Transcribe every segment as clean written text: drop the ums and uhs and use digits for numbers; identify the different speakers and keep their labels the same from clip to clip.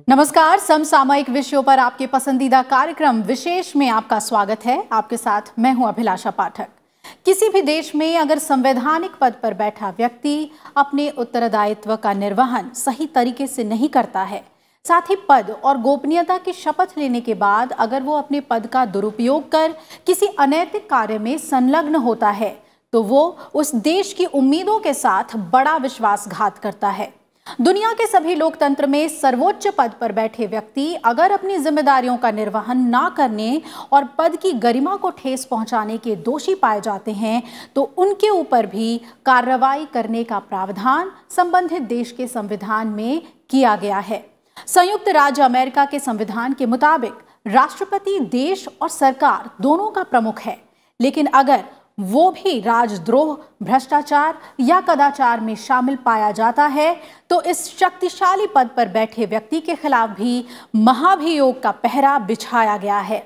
Speaker 1: नमस्कार। समसामयिक विषयों पर आपके पसंदीदा कार्यक्रम विशेष में आपका स्वागत है। आपके साथ मैं हूं अभिलाषा पाठक। किसी भी देश में अगर संवैधानिक पद पर बैठा व्यक्ति अपने उत्तरदायित्व का निर्वहन सही तरीके से नहीं करता है, साथ ही पद और गोपनीयता की शपथ लेने के बाद अगर वो अपने पद का दुरुपयोग कर किसी अनैतिक कार्य में संलग्न होता है, तो वो उस देश की उम्मीदों के साथ बड़ा विश्वासघात करता है। दुनिया के सभी लोकतंत्र में सर्वोच्च पद पर बैठे व्यक्ति अगर अपनी जिम्मेदारियों का निर्वहन ना करने और पद की गरिमा को ठेस पहुंचाने के दोषी पाए जाते हैं, तो उनके ऊपर भी कार्रवाई करने का प्रावधान संबंधित देश के संविधान में किया गया है। संयुक्त राज्य अमेरिका के संविधान के मुताबिक राष्ट्रपति देश और सरकार दोनों का प्रमुख है, लेकिन अगर वो भी राजद्रोह, भ्रष्टाचार या कदाचार में शामिल पाया जाता है, तो इस शक्तिशाली पद पर बैठे व्यक्ति के खिलाफ भी महाभियोग का पहरा बिछाया गया है।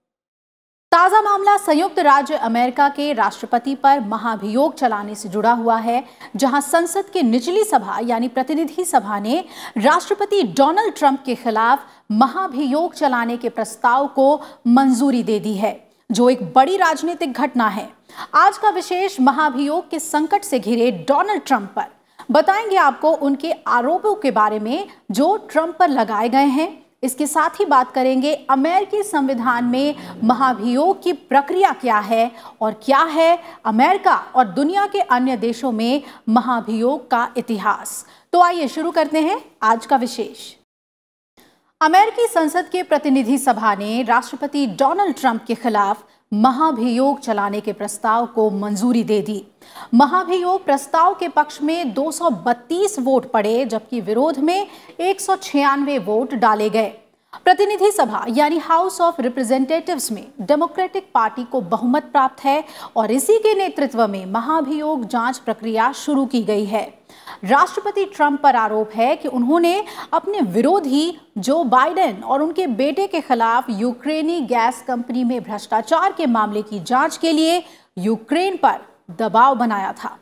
Speaker 1: ताजा मामला संयुक्त राज्य अमेरिका के राष्ट्रपति पर महाभियोग चलाने से जुड़ा हुआ है, जहां संसद के निचली सभा यानी प्रतिनिधि सभा ने राष्ट्रपति डोनाल्ड ट्रंप के खिलाफ महाभियोग चलाने के प्रस्ताव को मंजूरी दे दी है, जो एक बड़ी राजनीतिक घटना है। आज का विशेष महाभियोग के संकट से घिरे डोनाल्ड ट्रंप पर बताएंगे आपको उनके आरोपों के बारे में जो ट्रंप पर लगाए गए हैं। इसके साथ ही बात करेंगे अमेरिकी संविधान में महाभियोग की प्रक्रिया क्या है और क्या है अमेरिका और दुनिया के अन्य देशों में महाभियोग का इतिहास। तो आइए शुरू करते हैं आज का विशेष। अमेरिकी संसद के प्रतिनिधि सभा ने राष्ट्रपति डोनाल्ड ट्रंप के खिलाफ महाभियोग चलाने के प्रस्ताव को मंजूरी दे दी। महाभियोग प्रस्ताव के पक्ष में 232 वोट पड़े, जबकि विरोध में 196 वोट डाले गए। प्रतिनिधि सभा यानी हाउस ऑफ रिप्रेजेंटेटिव्स में डेमोक्रेटिक पार्टी को बहुमत प्राप्त है और इसी के नेतृत्व में महाभियोग जांच प्रक्रिया शुरू की गई है। राष्ट्रपति ट्रंप पर आरोप है कि उन्होंने अपने विरोधी जो बाइडेन और उनके बेटे के खिलाफ यूक्रेनी गैस कंपनी में भ्रष्टाचार के मामले की जांच के लिए यूक्रेन पर दबाव बनाया था।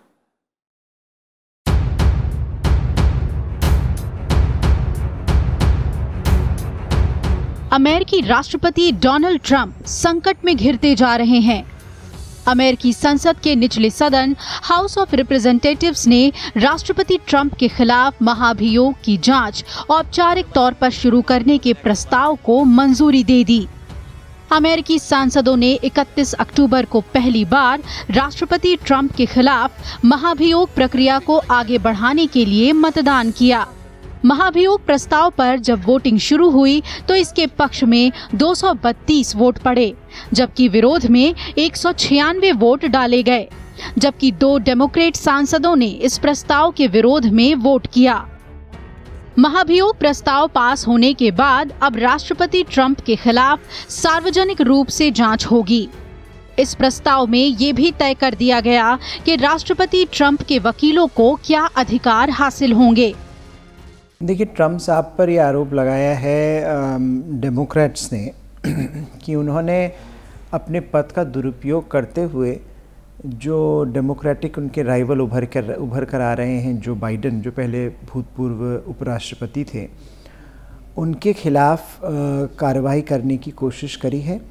Speaker 1: अमेरिकी राष्ट्रपति डोनाल्ड ट्रंप संकट में घिरते जा रहे हैं। अमेरिकी संसद के निचले सदन हाउस ऑफ रिप्रेजेंटेटिव्स ने राष्ट्रपति ट्रंप के खिलाफ महाभियोग की जांच औपचारिक तौर पर शुरू करने के प्रस्ताव को मंजूरी दे दी। अमेरिकी सांसदों ने 31 अक्टूबर को पहली बार राष्ट्रपति ट्रंप के खिलाफ महाभियोग प्रक्रिया को आगे बढ़ाने के लिए मतदान किया। महाभियोग प्रस्ताव पर जब वोटिंग शुरू हुई तो इसके पक्ष में 232 वोट पड़े, जबकि विरोध में 196 वोट डाले गए, जबकि 2 डेमोक्रेट सांसदों ने इस प्रस्ताव के विरोध में वोट किया। महाभियोग प्रस्ताव पास होने के बाद अब राष्ट्रपति ट्रंप के खिलाफ सार्वजनिक रूप से जांच होगी। इस प्रस्ताव में ये भी तय कर दिया गया कि राष्ट्रपति ट्रंप के वकीलों को क्या अधिकार हासिल होंगे।
Speaker 2: देखिए, ट्रंप साहब पर यह आरोप लगाया है डेमोक्रेट्स ने कि उन्होंने अपने पद का दुरुपयोग करते हुए जो डेमोक्रेटिक उनके राइवल उभर कर आ रहे हैं, जो बाइडेन, जो पहले भूतपूर्व उपराष्ट्रपति थे, उनके खिलाफ कार्रवाई करने की कोशिश करी है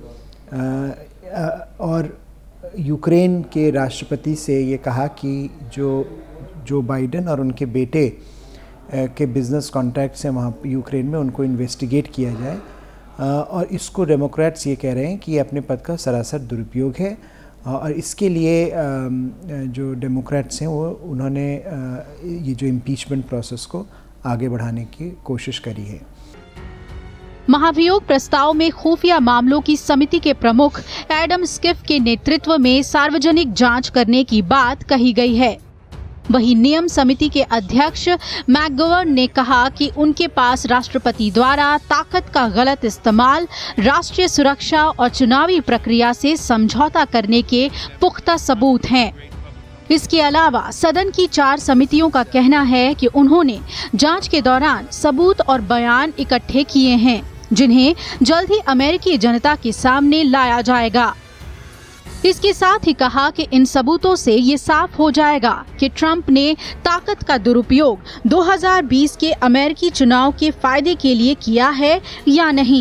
Speaker 2: और यूक्रेन के राष्ट्रपति से ये कहा कि जो बाइडेन और उनके बेटे के बिज़नेस कॉन्टैक्ट्स हैं वहाँ यूक्रेन में, उनको इन्वेस्टिगेट किया जाए। और इसको डेमोक्रेट्स ये कह रहे हैं कि ये अपने पद का सरासर दुरुपयोग है और इसके लिए जो डेमोक्रेट्स हैं वो उन्होंने ये जो इम्पीचमेंट प्रोसेस को आगे बढ़ाने की कोशिश करी है।
Speaker 1: महाभियोग प्रस्ताव में खुफिया मामलों की समिति के प्रमुख एडम स्किफ के नेतृत्व में सार्वजनिक जांच करने की बात कही गई है। वहीं नियम समिति के अध्यक्ष मैकगवर्न ने कहा कि उनके पास राष्ट्रपति द्वारा ताकत का गलत इस्तेमाल, राष्ट्रीय सुरक्षा और चुनावी प्रक्रिया से समझौता करने के पुख्ता सबूत हैं। इसके अलावा सदन की 4 समितियों का कहना है कि उन्होंने जांच के दौरान सबूत और बयान इकट्ठे किए हैं, जिन्हें जल्द ही अमेरिकी जनता के सामने लाया जाएगा। इसके साथ ही कहा कि इन सबूतों से ये साफ हो जाएगा कि ट्रंप ने ताकत का दुरुपयोग 2020 के अमेरिकी चुनाव के फायदे के लिए किया है या नहीं।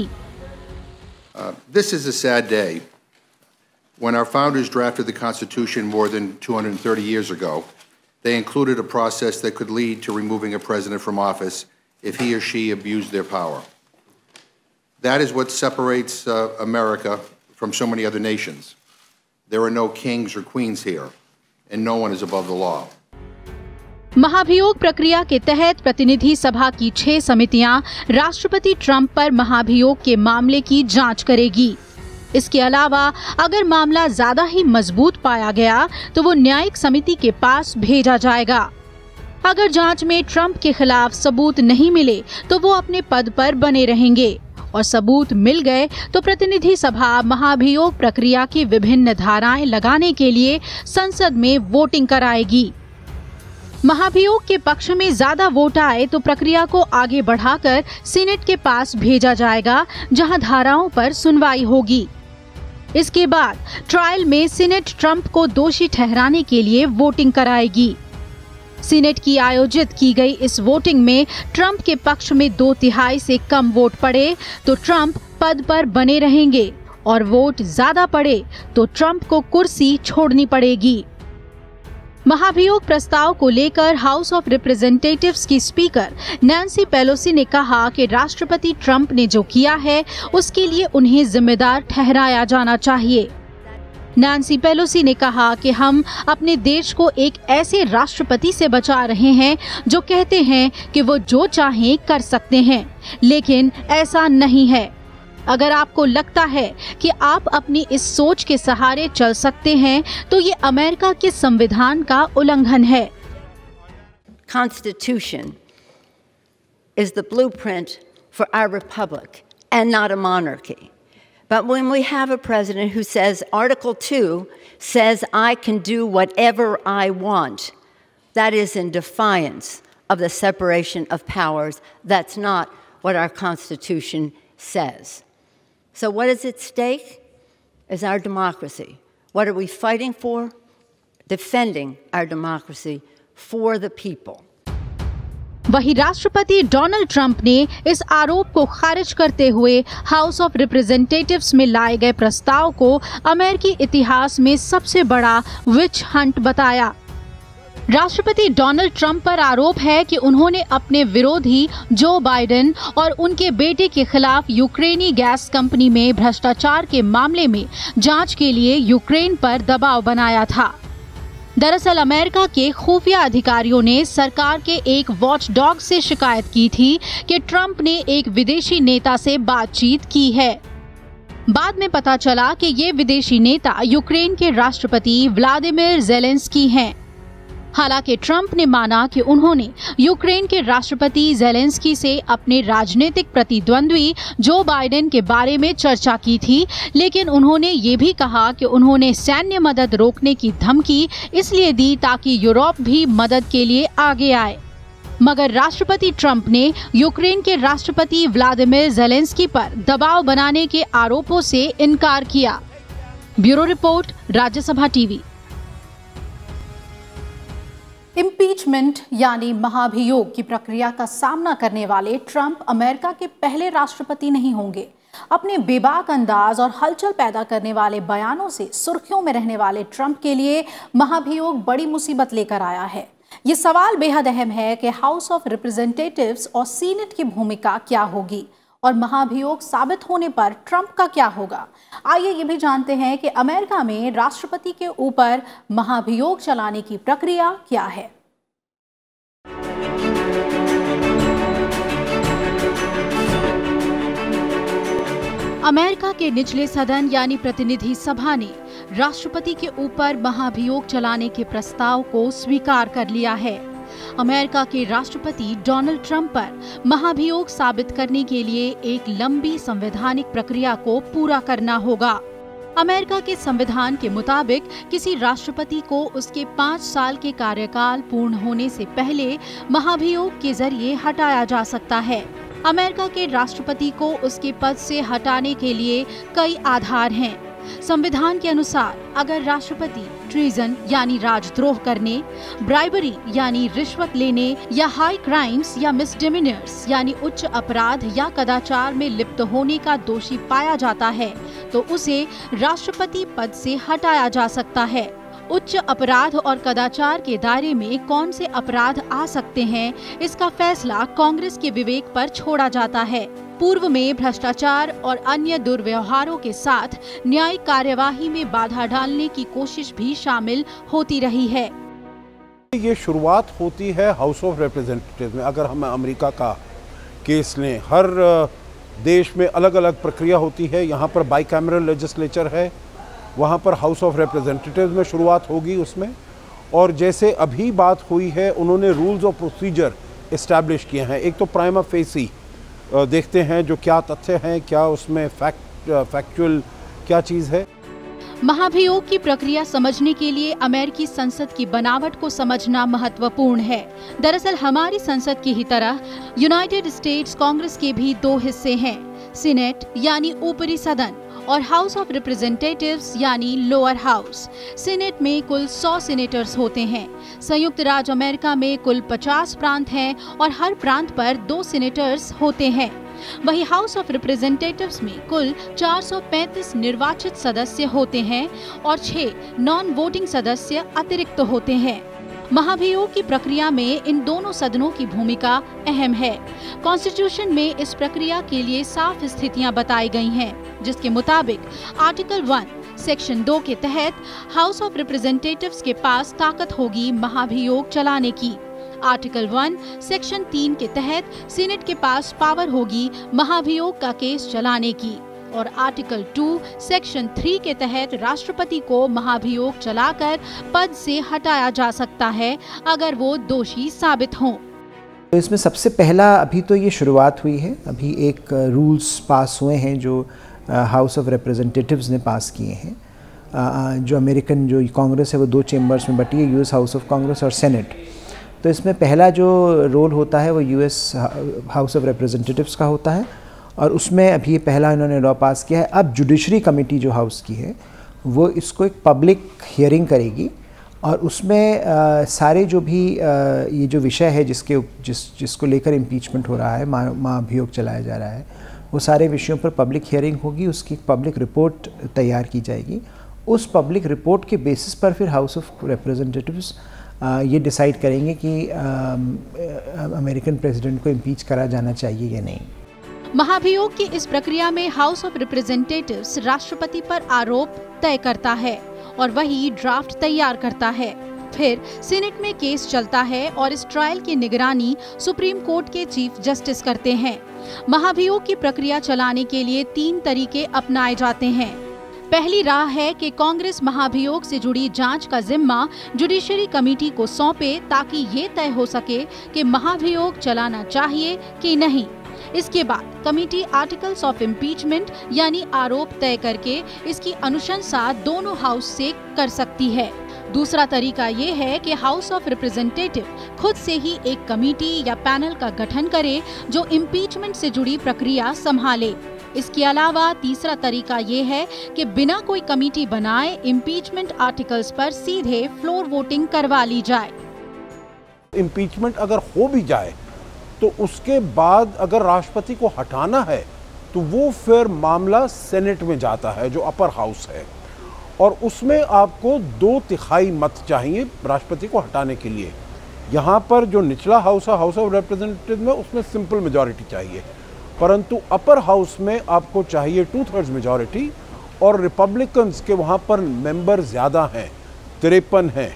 Speaker 3: This is a sad day. When our founders drafted the Constitution more than 230 years ago, they included a process that could lead to removing a president from office if he or she abused their power. That is what separates America from so many other nations. There are no kings or queens here, and no one is above the law.
Speaker 1: महाभियोग प्रक्रिया के तहत प्रतिनिधि सभा की 6 समितियां राष्ट्रपति Trump पर महाभियोग के मामले की जांच करेगी। इसके अलावा अगर मामला ज्यादा ही मजबूत पाया गया तो वो न्यायिक समिति के पास भेजा जाएगा। अगर जांच में ट्रंप के खिलाफ सबूत नहीं मिले तो वो अपने पद पर बने रहेंगे और सबूत मिल गए तो प्रतिनिधि सभा महाभियोग प्रक्रिया की विभिन्न धाराएं लगाने के लिए संसद में वोटिंग कराएगी। महाभियोग के पक्ष में ज्यादा वोट आए तो प्रक्रिया को आगे बढ़ाकर सीनेट के पास भेजा जाएगा, जहां धाराओं पर सुनवाई होगी। इसके बाद ट्रायल में सीनेट ट्रंप को दोषी ठहराने के लिए वोटिंग कराएगी। सीनेट की आयोजित की गई इस वोटिंग में ट्रंप के पक्ष में 2/3 से कम वोट पड़े तो ट्रंप पद पर बने रहेंगे और वोट ज्यादा पड़े तो ट्रंप को कुर्सी छोड़नी पड़ेगी। महाभियोग प्रस्ताव को लेकर हाउस ऑफ रिप्रेजेंटेटिव्स की स्पीकर नैन्सी पेलोसी ने कहा कि राष्ट्रपति ट्रंप ने जो किया है उसके लिए उन्हें जिम्मेदार ठहराया जाना चाहिए। नैन्सी पेलोसी ने कहा कि हम अपने देश को एक ऐसे राष्ट्रपति से बचा रहे हैं जो कहते हैं कि वो जो चाहें कर सकते हैं, लेकिन ऐसा नहीं है। अगर आपको लगता है कि आप अपनी इस सोच के सहारे चल सकते हैं तो ये अमेरिका के संविधान का उल्लंघन है।
Speaker 4: Constitution is the blueprint for our republic and not a monarchy. But when we have a president who says Article 2 says I can do whatever I want, that is in defiance of the separation of powers. That's not what our Constitution says. So what is at stake is our democracy. What are we fighting for? Defending our democracy for the people.
Speaker 1: वहीं राष्ट्रपति Donald Trump ने इस आरोप को खारिज करते हुए house of Representatives में लाए गए प्रस्ताव को अमेरिकी इतिहास में सबसे बड़ा विच हंट बताया। राष्ट्रपति डोनाल्ड ट्रंप पर आरोप है कि उन्होंने अपने विरोधी जो बाइडेन और उनके बेटे के खिलाफ यूक्रेनी गैस कंपनी में भ्रष्टाचार के मामले में जांच के लिए यूक्रेन पर दबाव बनाया था। दरअसल अमेरिका के खुफिया अधिकारियों ने सरकार के एक वॉचडॉग से शिकायत की थी कि ट्रंप ने एक विदेशी नेता से बातचीत की है। बाद में पता चला कि ये विदेशी नेता यूक्रेन के राष्ट्रपति व्लादिमीर ज़ेलेंस्की हैं। हालांकि ट्रंप ने माना कि उन्होंने यूक्रेन के राष्ट्रपति ज़ेलेंस्की से अपने राजनीतिक प्रतिद्वंद्वी जो बाइडेन के बारे में चर्चा की थी, लेकिन उन्होंने ये भी कहा कि उन्होंने सैन्य मदद रोकने की धमकी इसलिए दी ताकि यूरोप भी मदद के लिए आगे आए। मगर राष्ट्रपति ट्रंप ने यूक्रेन के राष्ट्रपति व्लादिमीर ज़ेलेंस्की पर दबाव बनाने के आरोपों से इनकार किया। Bureau report, Rajya Sabha TV.
Speaker 5: Impeachment यानी महाभियोग की प्रक्रिया का सामना करने वाले ट्रंप अमेरिका के पहले राष्ट्रपति नहीं होंगे। अपने बेबाक अंदाज और हलचल पैदा करने वाले बयानों से सुर्खियों में रहने वाले ट्रंप के लिए महाभियोग बड़ी मुसीबत लेकर आया है। ये सवाल बेहद अहम है कि हाउस ऑफ रिप्रेजेंटेटिव्स और सीनेट की भूमिका क्या होगी और महाभियोग साबित होने पर ट्रंप का क्या होगा। आइए ये भी जानते हैं कि अमेरिका में राष्ट्रपति के ऊपर महाभियोग चलाने की प्रक्रिया क्या है।
Speaker 1: अमेरिका के निचले सदन यानी प्रतिनिधि सभा ने राष्ट्रपति के ऊपर महाभियोग चलाने के प्रस्ताव को स्वीकार कर लिया है। अमेरिका के राष्ट्रपति डोनाल्ड ट्रंप पर महाभियोग साबित करने के लिए एक लंबी संवैधानिक प्रक्रिया को पूरा करना होगा। अमेरिका के संविधान के मुताबिक किसी राष्ट्रपति को उसके 5 साल के कार्यकाल पूर्ण होने से पहले महाभियोग के जरिए हटाया जा सकता है। अमेरिका के राष्ट्रपति को उसके पद से हटाने के लिए कई आधार हैं। संविधान के अनुसार अगर राष्ट्रपति ट्रीजन यानी राजद्रोह करने, ब्राइबरी यानी रिश्वत लेने या हाई क्राइम्स या मिसडिमिनर्स यानी उच्च अपराध या कदाचार में लिप्त होने का दोषी पाया जाता है तो उसे राष्ट्रपति पद से हटाया जा सकता है। उच्च अपराध और कदाचार के दायरे में कौन से अपराध आ सकते हैं, इसका फैसला कांग्रेस के विवेक पर छोड़ा जाता है। पूर्व में भ्रष्टाचार और अन्य दुर्व्यवहारों के साथ न्यायिक कार्यवाही में बाधा डालने की कोशिश भी शामिल होती रही है।
Speaker 6: ये शुरुआत होती है हाउस ऑफ रिप्रेजेंटेटिव्स में। अगर हम अमेरिका का केस लें, हर देश में अलग अलग प्रक्रिया होती है। यहाँ पर बाइकैमरल लेजिस्लेचर है, वहाँ पर हाउस ऑफ रिप्रेजेंटेटिव्स में शुरुआत होगी उसमें। और जैसे अभी बात हुई है, उन्होंने रूल्स ऑफ प्रोसीजर इस्टेब्लिश किए हैं। एक तो प्राइमा फेसी देखते हैं जो क्या तथ्य हैं, क्या उसमें फैक्चुअल क्या चीज़ है।
Speaker 1: महाभियोग की प्रक्रिया समझने के लिए अमेरिकी संसद की बनावट को समझना महत्वपूर्ण है। दरअसल हमारी संसद की ही तरह यूनाइटेड स्टेट्स कांग्रेस के भी दो हिस्से हैं, सीनेट यानी ऊपरी सदन और हाउस ऑफ रिप्रेजेंटेटिव्स यानी लोअर हाउस। सीनेट में कुल 100 सीनेटर्स होते हैं। संयुक्त राज्य अमेरिका में कुल 50 प्रांत हैं और हर प्रांत पर 2 सीनेटर्स होते हैं। वहीं हाउस ऑफ रिप्रेजेंटेटिव्स में कुल 435 निर्वाचित सदस्य होते हैं और 6 नॉन वोटिंग सदस्य अतिरिक्त होते हैं। महाभियोग की प्रक्रिया में इन दोनों सदनों की भूमिका अहम है। कॉन्स्टिट्यूशन में इस प्रक्रिया के लिए साफ स्थितियां बताई गई हैं, जिसके मुताबिक आर्टिकल 1 सेक्शन 2 के तहत हाउस ऑफ रिप्रेजेंटेटिव्स के पास ताकत होगी महाभियोग चलाने की। आर्टिकल 1 सेक्शन 3 के तहत सीनेट के पास पावर होगी महाभियोग का केस चलाने की और आर्टिकल 2 सेक्शन 3 के तहत राष्ट्रपति को महाभियोग चलाकर पद से हटाया जा सकता है अगर वो दोषी साबित हों।
Speaker 2: तो इसमें सबसे पहला अभी तो ये शुरुआत हुई है। अभी एक रूल्स पास हुए हैं जो हाउस ऑफ रिप्रेजेंटेटिव्स ने पास किए हैं। जो अमेरिकन जो कांग्रेस है वो 2 चेम्बर्स में बटी है, यूएस हाउस ऑफ कांग्रेस और सेनेट। तो इसमें पहला जो रोल होता है वो यूएस हाउस ऑफ रिप्रेजेंटेटिव्स का होता है और उसमें अभी पहला इन्होंने लॉ पास किया है। अब जुडिशरी कमेटी जो हाउस की है वो इसको एक पब्लिक हियरिंग करेगी और उसमें सारे जो भी ये जो विषय है जिसको लेकर इम्पीचमेंट हो रहा है, महाभियोग चलाया जा रहा है, वो सारे विषयों पर पब्लिक हियरिंग होगी। उसकी एक पब्लिक रिपोर्ट तैयार की जाएगी। उस पब्लिक रिपोर्ट के बेसिस पर फिर हाउस ऑफ रिप्रेजेंटेटिव्स ये डिसाइड करेंगे कि अमेरिकन प्रेसिडेंट को इम्पीच करा जाना चाहिए या नहीं।
Speaker 1: महाभियोग की इस प्रक्रिया में हाउस ऑफ रिप्रेजेंटेटिव्स राष्ट्रपति पर आरोप तय करता है और वही ड्राफ्ट तैयार करता है। फिर सीनेट में केस चलता है और इस ट्रायल की निगरानी सुप्रीम कोर्ट के चीफ जस्टिस करते हैं। महाभियोग की प्रक्रिया चलाने के लिए 3 तरीके अपनाए जाते हैं। पहली राह है कि कांग्रेस महाभियोग से जुड़ी जांच का जिम्मा जुडिशरी कमेटी को सौंपे ताकि ये तय हो सके कि महाभियोग चलाना चाहिए कि नहीं। इसके बाद कमेटी आर्टिकल्स ऑफ इम्पीचमेंट यानी आरोप तय करके इसकी अनुशंसा दोनों हाउस से कर सकती है। दूसरा तरीका ये है कि हाउस ऑफ रिप्रेजेंटेटिव खुद से ही एक कमेटी या पैनल का गठन करे जो इम्पीचमेंट से जुड़ी प्रक्रिया संभाले। इसके अलावा तीसरा तरीका ये है कि बिना कोई कमेटी बनाए इम्पीचमेंट आर्टिकल्स पर सीधे फ्लोर वोटिंग करवा ली जाए।
Speaker 6: इम्पीचमेंट अगर हो भी जाए तो उसके बाद अगर राष्ट्रपति को हटाना है तो वो फिर मामला सेनेट में जाता है जो अपर हाउस है और उसमें आपको 2/3 मत चाहिए राष्ट्रपति को हटाने के लिए। यहाँ पर जो निचला हाउस है हाउस ऑफ रिप्रेजेंटेटिव में, उसमें सिंपल मेजॉरिटी चाहिए, परंतु अपर हाउस में आपको चाहिए 2/3 मेजॉरिटी और रिपब्लिकन्स के वहाँ पर मेंबर ज़्यादा हैं, 53 हैं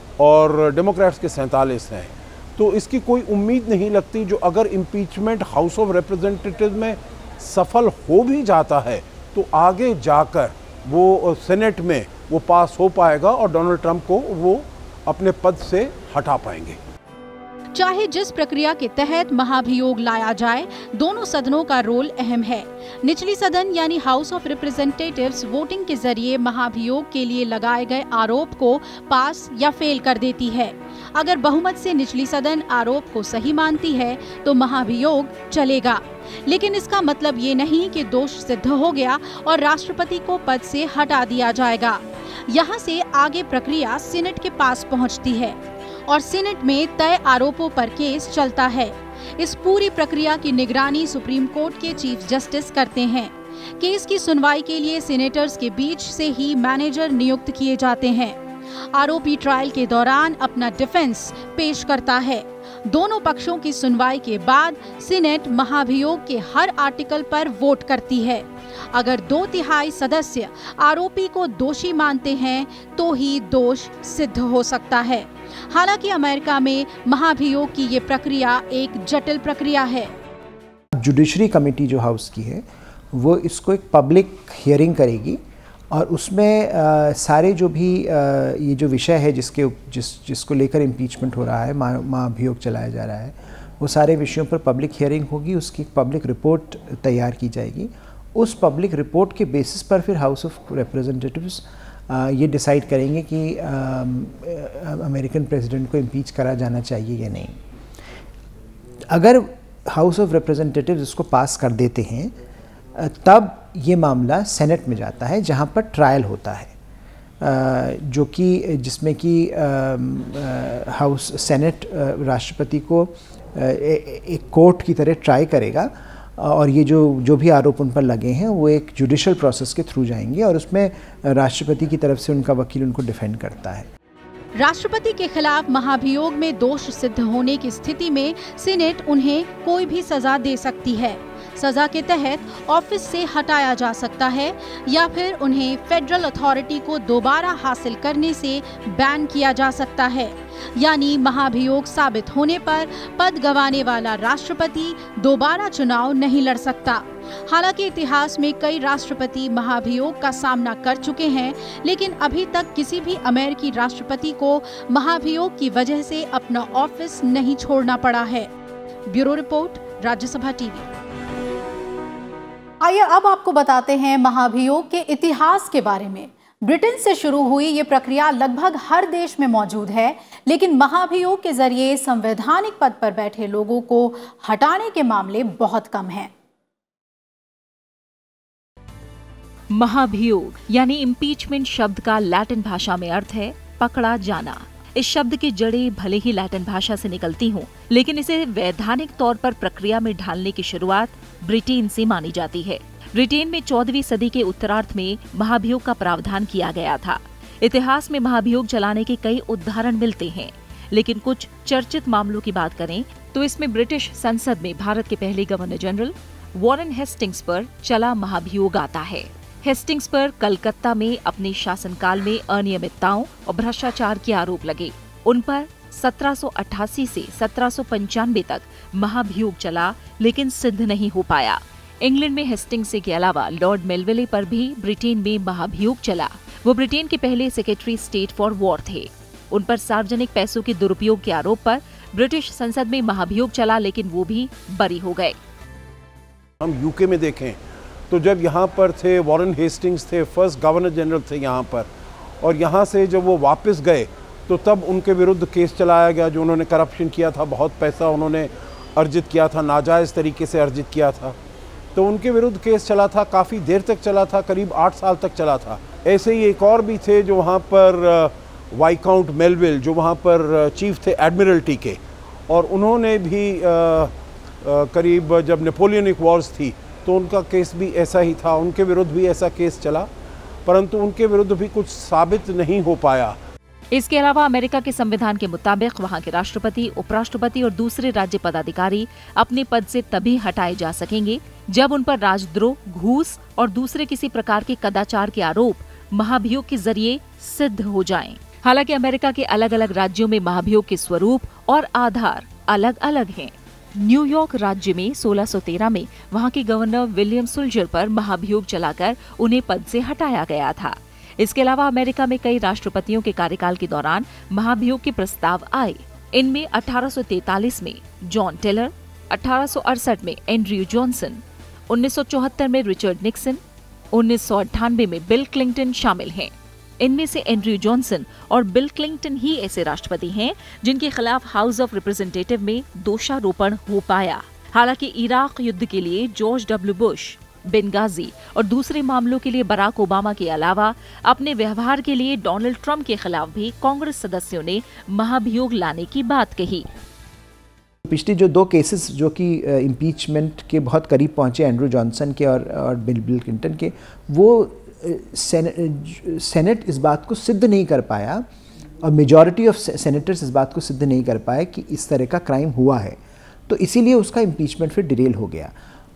Speaker 6: और डेमोक्रेट्स के 47 हैं। तो इसकी कोई उम्मीद नहीं लगती। जो अगर इम्पीचमेंट हाउस ऑफ रिप्रेजेंटेटिव में सफल हो भी जाता है तो आगे जाकर वो सेनेट में वो पास हो पाएगा और डोनाल्ड ट्रंप को वो अपने पद से हटा पाएंगे।
Speaker 1: चाहे जिस प्रक्रिया के तहत महाभियोग लाया जाए, दोनों सदनों का रोल अहम है। निचली सदन यानी हाउस ऑफ रिप्रेजेंटेटिव्स वोटिंग के जरिए महाभियोग के लिए लगाए गए आरोप को पास या फेल कर देती है। अगर बहुमत से निचली सदन आरोप को सही मानती है तो महाभियोग चलेगा। लेकिन इसका मतलब ये नहीं कि दोष सिद्ध हो गया और राष्ट्रपति को पद से हटा दिया जाएगा। यहाँ से आगे प्रक्रिया सीनेट के पास पहुँचती है और सीनेट में तय आरोपों पर केस चलता है। इस पूरी प्रक्रिया की निगरानी सुप्रीम कोर्ट के चीफ जस्टिस करते हैं। केस की सुनवाई के लिए सीनेटर्स के बीच से ही मैनेजर नियुक्त किए जाते हैं। आरोपी ट्रायल के दौरान अपना डिफेंस पेश करता है। दोनों पक्षों की सुनवाई के बाद सीनेट महाभियोग के हर आर्टिकल पर वोट करती है। अगर 2/3 सदस्य आरोपी को दोषी मानते हैं तो ही दोष सिद्ध हो सकता है। हालांकि अमेरिका में महाभियोग की ये प्रक्रिया एक जटिल प्रक्रिया है।
Speaker 2: जुडिशरी कमेटी जो हाउस की है वो इसको एक पब्लिक हियरिंग करेगी और उसमें सारे जो भी ये जो विषय है जिसको लेकर इम्पीचमेंट हो रहा है, महाभियोग चलाया जा रहा है, वो सारे विषयों पर पब्लिक हियरिंग होगी। उसकी पब्लिक रिपोर्ट तैयार की जाएगी। उस पब्लिक रिपोर्ट के बेसिस पर फिर हाउस ऑफ रिप्रेजेंटेटिव्स ये डिसाइड करेंगे कि अमेरिकन प्रेसिडेंट को इम्पीच करा जाना चाहिए या नहीं। अगर हाउस ऑफ रिप्रेजेंटेटिव्स इसको पास कर देते हैं तब ये मामला सेनेट में जाता है जहाँ पर ट्रायल होता है, जो कि जिसमें कि हाउस सेनेट राष्ट्रपति को एक कोर्ट की तरह ट्राई करेगा और ये जो भी आरोप उन पर लगे हैं वो एक जुडिशल प्रोसेस के थ्रू जाएंगे और उसमें राष्ट्रपति की तरफ से उनका वकील उनको डिफेंड करता है।
Speaker 1: राष्ट्रपति के खिलाफ महाभियोग में दोष सिद्ध होने की स्थिति में सीनेट उन्हें कोई भी सजा दे सकती है। सजा के तहत ऑफिस से हटाया जा सकता है या फिर उन्हें फेडरल अथॉरिटी को दोबारा हासिल करने से बैन किया जा सकता है। यानी महाभियोग साबित होने पर पद गंवाने वाला राष्ट्रपति दोबारा चुनाव नहीं लड़ सकता। हालांकि इतिहास में कई राष्ट्रपति महाभियोग का सामना कर चुके हैं, लेकिन अभी तक किसी भी अमेरिकी राष्ट्रपति को महाभियोग की वजह से अपना ऑफिस नहीं छोड़ना पड़ा है। Bureau report, Rajya Sabha TV.
Speaker 5: आइए अब आपको बताते हैं महाभियोग के इतिहास के बारे में। ब्रिटेन से शुरू हुई ये प्रक्रिया लगभग हर देश में मौजूद है, लेकिन महाभियोग के जरिए संवैधानिक पद पर बैठे लोगों को हटाने के मामले बहुत कम हैं।
Speaker 7: महाभियोग यानी इम्पीचमेंट शब्द का लैटिन भाषा में अर्थ है पकड़ा जाना। इस शब्द की जड़ें भले ही लैटिन भाषा से निकलती हों, लेकिन इसे वैधानिक तौर पर प्रक्रिया में ढालने की शुरुआत ब्रिटेन से मानी जाती है। ब्रिटेन में 14वीं सदी के उत्तरार्ध में महाभियोग का प्रावधान किया गया था। इतिहास में महाभियोग चलाने के कई उदाहरण मिलते हैं, लेकिन कुछ चर्चित मामलों की बात करें तो इसमें ब्रिटिश संसद में भारत के पहले गवर्नर जनरल वॉरेन हेस्टिंग्स पर चला महाभियोग आता है। हेस्टिंग्स पर कलकत्ता में अपने शासनकाल में अनियमितताओं और भ्रष्टाचार के आरोप लगे। उन पर 1788 से 1795 तक महाभियोग चला, लेकिन सिद्ध नहीं हो पाया। इंग्लैंड में हेस्टिंग्स के अलावा लॉर्ड मेलविले पर भी ब्रिटेन में महाभियोग चला। वो ब्रिटेन के पहले सेक्रेटरी स्टेट फॉर वॉर थे। उन पर सार्वजनिक पैसों के दुरुपयोग के आरोप पर ब्रिटिश संसद में महाभियोग चला, लेकिन वो भी बरी हो गए।
Speaker 6: हम यूके में देखें तो जब यहाँ पर थे वॉरेन हेस्टिंग्स थे, फर्स्ट गवर्नर जनरल थे यहाँ पर, और यहाँ से जब वो वापस गए तो तब उनके विरुद्ध केस चलाया गया जो उन्होंने करप्शन किया था, बहुत पैसा उन्होंने अर्जित किया था, नाजायज़ तरीके से अर्जित किया था। तो उनके विरुद्ध केस चला था, काफ़ी देर तक चला था, करीब 8 साल तक चला था। ऐसे ही एक और भी थे जो वहाँ पर वाइकाउंट मेलविल, जो वहाँ पर चीफ थे एडमिरल्टी के, और उन्होंने भी करीब जब नेपोलियनिक वॉर्स थी तो उनका केस भी ऐसा ही था, उनके विरुद्ध भी ऐसा केस चला, परंतु उनके विरुद्ध भी कुछ साबित नहीं हो पाया।
Speaker 7: इसके अलावा अमेरिका के संविधान के मुताबिक वहाँ के राष्ट्रपति, उपराष्ट्रपति और दूसरे राज्य पदाधिकारी अपने पद से तभी हटाए जा सकेंगे जब उन पर राजद्रोह, घूस और दूसरे किसी प्रकार के कदाचार के आरोप महाभियोग के जरिए सिद्ध हो जाएं। हालांकि अमेरिका के अलग अलग राज्यों में महाभियोग के स्वरूप और आधार अलग अलग हैं। न्यूयॉर्क राज्य में 1613 में वहाँ के गवर्नर विलियम सुल्जर पर महाभियोग चलाकर उन्हें पद से हटाया गया था। इसके अलावा अमेरिका में कई राष्ट्रपतियों के कार्यकाल के दौरान महाभियोग के प्रस्ताव आए। इनमें 1843 में जॉन टेलर, 1868 में एंड्रयू जॉनसन, 1974 में रिचर्ड निक्सन, 1998 में बिल क्लिंटन शामिल हैं। इनमें से एंड्रयू जॉनसन और बिल क्लिंटन ही ऐसे राष्ट्रपति हैं जिनके खिलाफ हाउस ऑफ रिप्रेजेंटेटिव में दोषारोपण हो पाया। हालांकि इराक युद्ध के लिए जॉर्ज डब्ल्यू बुश, बेंगाजी और दूसरे मामलों के लिए बराक ओबामा के अलावा अपने व्यवहार के लिए डोनाल्ड ट्रंप के खिलाफ भी कांग्रेस सदस्यों ने महाभियोग लाने की बात कही।
Speaker 2: पिछली जो 2 केसेस जो कि इम्पीचमेंट के बहुत करीब पहुंचे, एंड्रू जॉनसन के और बिल क्लिंटन के, वो सेनेट इस बात को सिद्ध नहीं कर पाया और मेजॉरिटी ऑफ सेनेटर्स इस बात को सिद्ध नहीं कर पाए कि इस तरह का क्राइम हुआ है, तो इसीलिए उसका इम्पीचमेंट फिर डिरेल हो गया।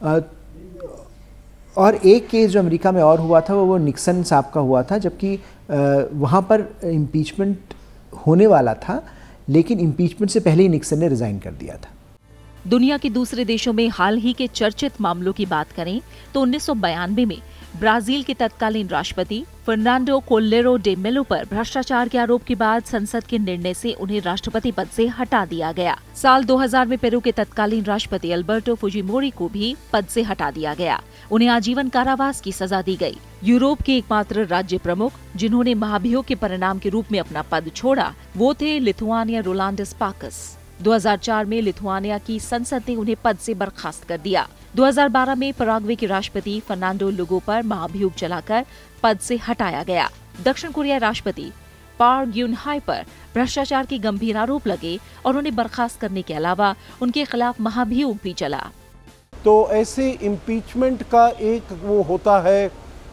Speaker 2: और एक केस जो अमेरिका में और हुआ था वो निक्सन साहब का हुआ था, जबकि वहाँ पर इम्पीचमेंट होने वाला था, लेकिन इम्पीचमेंट से पहले ही निक्सन ने रिजाइन कर दिया था।
Speaker 7: दुनिया के दूसरे देशों में हाल ही के चर्चित मामलों की बात करें तो 1992 में ब्राजील के तत्कालीन राष्ट्रपति फर्नांडो कोलेरो डे मेलो पर भ्रष्टाचार के आरोप के बाद संसद के निर्णय से उन्हें राष्ट्रपति पद से हटा दिया गया। साल 2000 में पेरू के तत्कालीन राष्ट्रपति अल्बर्टो फुजिमोरी को भी पद से हटा दिया गया। उन्हें आजीवन कारावास की सजा दी गई। यूरोप के एकमात्र राज्य प्रमुख जिन्होंने महाभियोग के परिणाम के रूप में अपना पद छोड़ा वो थे लिथुआनिया रोलांडस पाकस। 2004 में लिथुआनिया की संसद ने उन्हें पद से बर्खास्त कर दिया। 2012 में पराग्वे के राष्ट्रपति फर्नांडो लुगो पर महाभियोग चलाकर पद से हटाया गया। दक्षिण कोरिया राष्ट्रपति पार्क ग्यून-हाई पर भ्रष्टाचार के गंभीर आरोप लगे और उन्हें बर्खास्त करने के अलावा उनके खिलाफ महाभियोग भी चला।
Speaker 6: तो ऐसे इम्पीचमेंट का एक वो होता है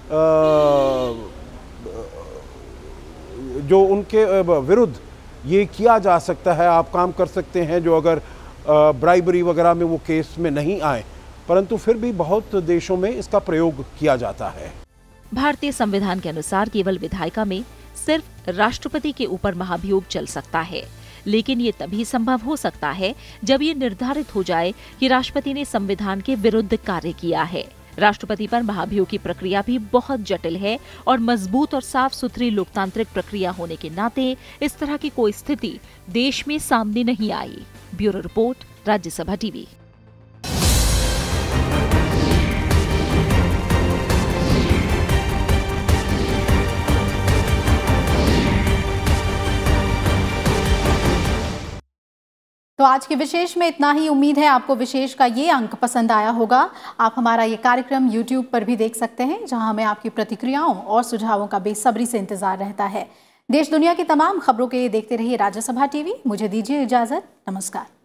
Speaker 6: जो उनके विरुद्ध ये किया जा सकता है, आप काम कर सकते हैं, जो अगर ब्राइबरी वगैरह में वो केस में नहीं आए, परंतु फिर भी बहुत देशों में इसका प्रयोग किया जाता है।
Speaker 7: भारतीय संविधान के अनुसार केवल विधायिका में सिर्फ राष्ट्रपति के ऊपर महाभियोग चल सकता है, लेकिन ये तभी संभव हो सकता है जब ये निर्धारित हो जाए कि राष्ट्रपति ने संविधान के विरुद्ध कार्य किया है। राष्ट्रपति पर महाभियोग की प्रक्रिया भी बहुत जटिल है और मजबूत और साफ सुथरी लोकतांत्रिक प्रक्रिया होने के नाते इस तरह की कोई स्थिति देश में सामने नहीं आई। Bureau report, Rajya Sabha TV.
Speaker 1: तो आज के विशेष में इतना ही। उम्मीद है आपको विशेष का ये अंक पसंद आया होगा। आप हमारा ये कार्यक्रम YouTube पर भी देख सकते हैं, जहां हमें आपकी प्रतिक्रियाओं और सुझावों का बेसब्री से इंतजार रहता है। देश दुनिया की तमाम खबरों के लिए देखते रहिए राज्यसभा टीवी। मुझे दीजिए इजाजत। नमस्कार।